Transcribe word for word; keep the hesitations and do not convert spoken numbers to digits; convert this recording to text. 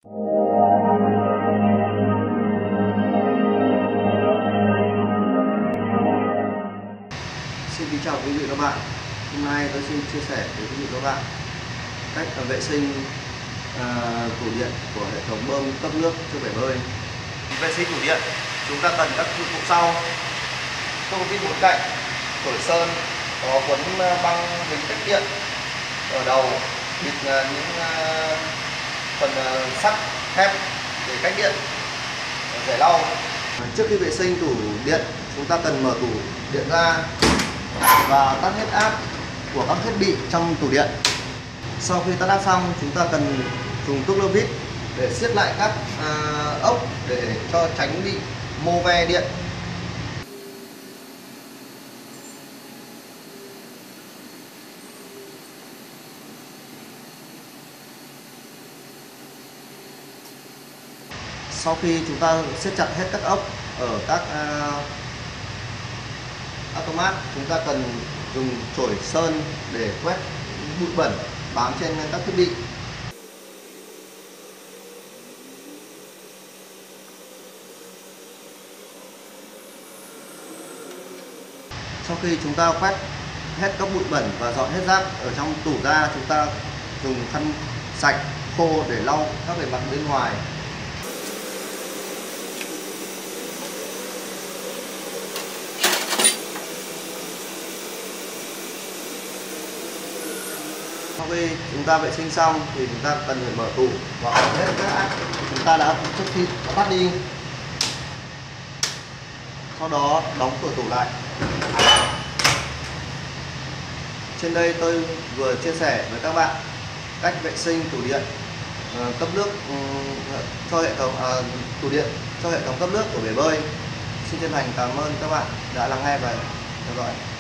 Xin kính chào quý vị và các bạn. Hôm nay tôi xin chia sẻ với quý vị và các bạn cách vệ sinh à, tủ điện của hệ thống bơm cấp nước cho bể bơi. Vệ sinh tủ điện, chúng ta cần các dụng cụ sau: tua vít bốn cạnh, chổi sơn, có quấn băng dính cách điện ở đầu, bịt những uh, phần uh, sắt thép để cách điện, rẻ lau. Trước khi vệ sinh tủ điện, chúng ta cần mở tủ điện ra và tắt hết áp của các thiết bị trong tủ điện. Sau khi tắt áp xong, chúng ta cần dùng tuốc lơ vít để siết lại các à, ốc để cho tránh bị mô ve điện. Sau khi chúng ta siết chặt hết các ốc ở các à, automat, chúng ta cần dùng chổi sơn để quét bụi bẩn bám trên các thiết bị. Sau khi chúng ta quét hết các bụi bẩn và dọn hết rác ở trong tủ ra, chúng ta dùng khăn sạch khô để lau các bề mặt bên ngoài. Sau khi chúng ta vệ sinh xong thì chúng ta cần phải mở tủ và hỏng hết các áp chúng ta đã trước khi tắt đi. Sau đó đóng cửa tủ lại. Trên đây tôi vừa chia sẻ với các bạn cách vệ sinh tủ điện uh, cấp nước um, cho hệ thống uh, tủ điện cho hệ thống cấp nước của bể bơi. Xin chân thành cảm ơn các bạn đã lắng nghe và theo dõi.